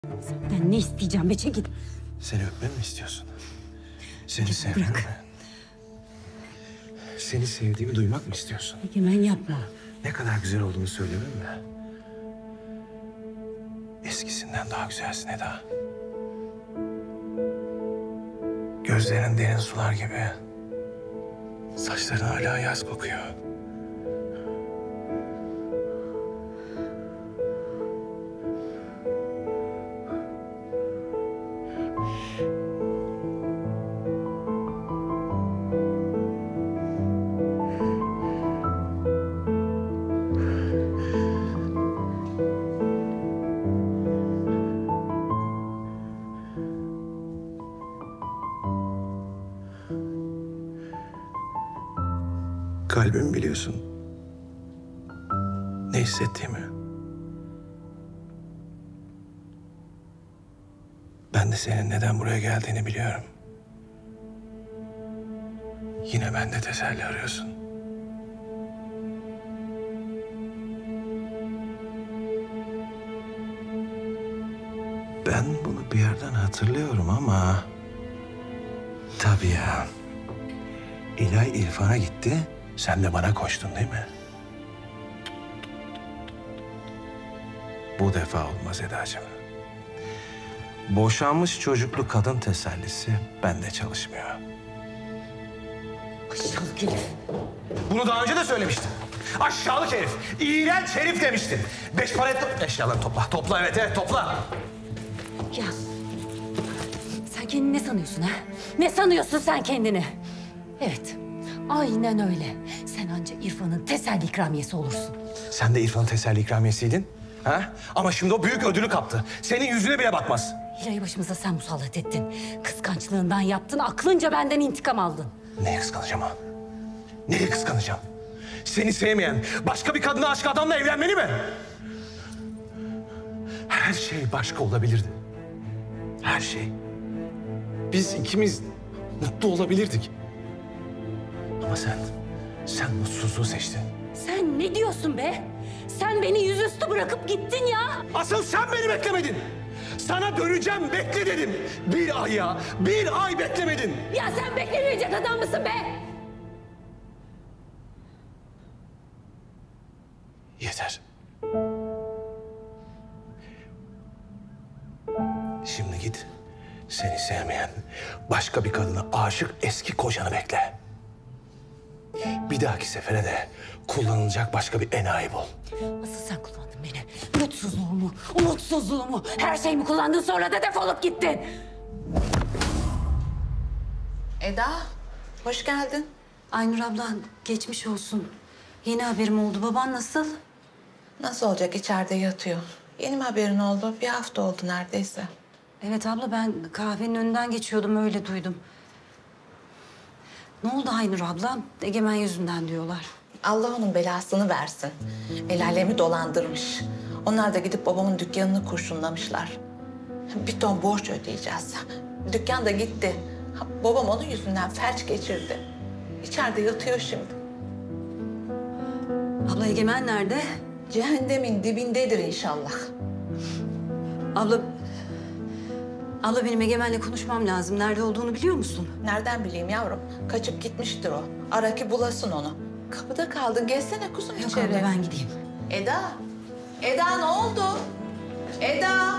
Senden ne isteyeceğim be, çekil. Seni öpmemi mi istiyorsun? Seni sevmemi mi? Seni sevdiğimi duymak mı istiyorsun? Egemen yapma. Ne kadar güzel olduğunu söylemem mi? Eskisinden daha güzelsin Eda. Gözlerin derin sular gibi. Saçların hala yaz kokuyor. Kalbimi biliyorsun. Ne hissettiğimi. Ben de senin neden buraya geldiğini biliyorum. Yine bende teselli arıyorsun. Ben bunu bir yerden hatırlıyorum ama... Tabii ya. İlay İrfan'a gitti, sen de bana koştun değil mi? Bu defa olmaz Edacığım. Boşanmış çocuklu kadın tesellisi bende çalışmıyor. Aşağılık herif. Bunu daha önce de söylemiştim. Aşağılık herif, iğrenç herif demiştim. Beş para et... Eşyalarını topla, topla evet topla. Ya sen kendini ne sanıyorsun ha? Ne sanıyorsun sen kendini? Evet, aynen öyle. Sen ancak İrfan'ın teselli ikramiyesi olursun. Sen de İrfan'ın teselli ikramiyesiydin. Ha? Ama şimdi o büyük ödülü kaptı. Senin yüzüne bile bakmaz. Hilal'i başımıza sen musallat ettin. Kıskançlığından yaptın, aklınca benden intikam aldın. Neye kıskanacağım ha? Neye kıskanacağım? Seni sevmeyen başka bir kadına aşk adamla evlenmeni mi? Her şey başka olabilirdi. Her şey. Biz ikimiz mutlu olabilirdik. Ama sen mutsuzluğu seçtin. Sen ne diyorsun be? Sen beni yüzüstü bırakıp gittin ya. Asıl sen beni beklemedin. Sana döneceğim bekle dedim. Bir ay ya, bir ay beklemedin. Ya sen beklemeyecek adam mısın be? Yeter. Şimdi git. Seni sevmeyen, başka bir kadına aşık eski kocanı bekle. Bir dahaki sefere de kullanılacak başka bir enayi bul. Asıl sen kullandın beni. Mutsuzluğumu, umutsuzluğumu, her şeyimi kullandın, sonra da defolup gittin. Eda, hoş geldin. Aynur abla, geçmiş olsun. Yeni haberim oldu. Baban nasıl? Nasıl olacak? İçeride yatıyor. Yeni mi haberin oldu? Bir hafta oldu neredeyse. Evet abla, ben kahvenin önünden geçiyordum, öyle duydum. Ne oldu Aynur abla? Egemen yüzünden diyorlar. Allah onun belasını versin. El alemi dolandırmış. Onlar da gidip babamın dükkanını kurşunlamışlar. Bir ton borç ödeyeceğiz. Dükkan da gitti. Babam onun yüzünden felç geçirdi. İçeride yatıyor şimdi. Abla, Egemen nerede? Cehennemin dibindedir inşallah. Abla benim Egemen'le konuşmam lazım. Nerede olduğunu biliyor musun? Nereden bileyim yavrum? Kaçıp gitmiştir o. Ara ki bulasın onu. Kapıda kaldın. Gelsene kuzum Yok içeri. abla, ben gideyim. Eda. Eda ne oldu? Eda.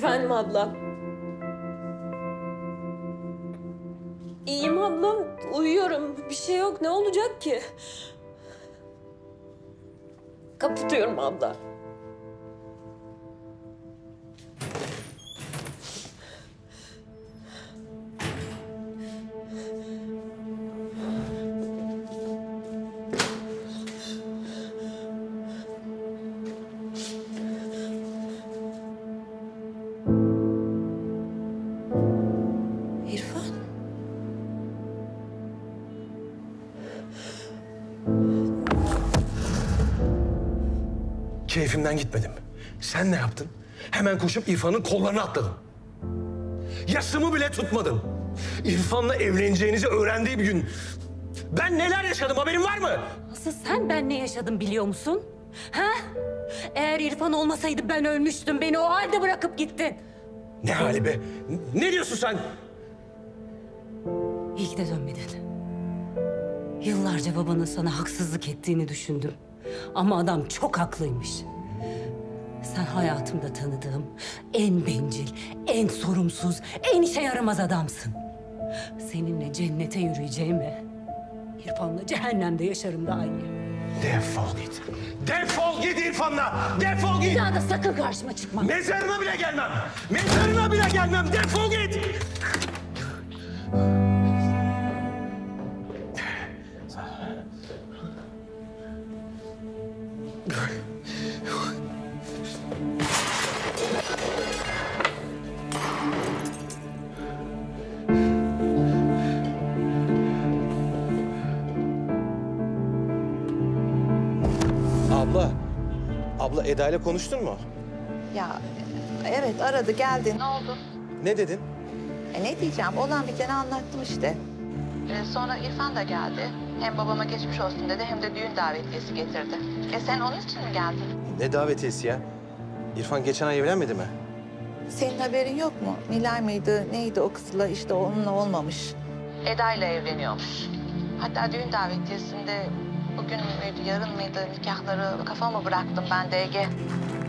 Efendim ablam. İyiyim ablam. Uyuyorum. Bir şey yok. Ne olacak ki? Kapatıyorum abla. İrfan. Keyfimden gitmedim. Sen ne yaptın? Hemen koşup İrfan'ın kollarına atladın. Yasımı bile tutmadın. İrfan'la evleneceğinizi öğrendiği bir gün ben neler yaşadım haberin var mı? Asıl sen ben ne yaşadım biliyor musun? Ha? Eğer İrfan olmasaydı ben ölmüştüm. Beni o halde bırakıp gittin. Ne hali be? Ne diyorsun sen? İyi ki de dönmedin. Yıllarca babanın sana haksızlık ettiğini düşündüm. Ama adam çok haklıymış. Sen hayatımda tanıdığım en bencil, en sorumsuz, en işe yaramaz adamsın. Seninle cennete yürüyeceğime İrfan'la cehennemde yaşarım daha iyi. Defol git. Defol git İrfan'la. Defol git. Bir daha da sakın karşıma çıkma. Mezarına bile gelmem. Mezarına bile gelmem. Defol git. Abla Eda ile konuştun mu? Ya evet aradı geldi. Ne oldu? Ne dedin? Ne diyeceğim? Olan biteni anlattım işte. Sonra İrfan da geldi. Hem babama geçmiş olsun dedi hem de düğün davetiyesi getirdi. Sen onun için mi geldin? Ne davetiyesi ya? İrfan geçen ay evlenmedi mi? Senin haberin yok mu? Nilay mıydı, neydi o kızla işte onunla olmamış. Eda ile evleniyormuş. Hatta düğün davetiyesinde bugün müydü, yarın mıydı nikahları kafama bıraktım ben de Ege.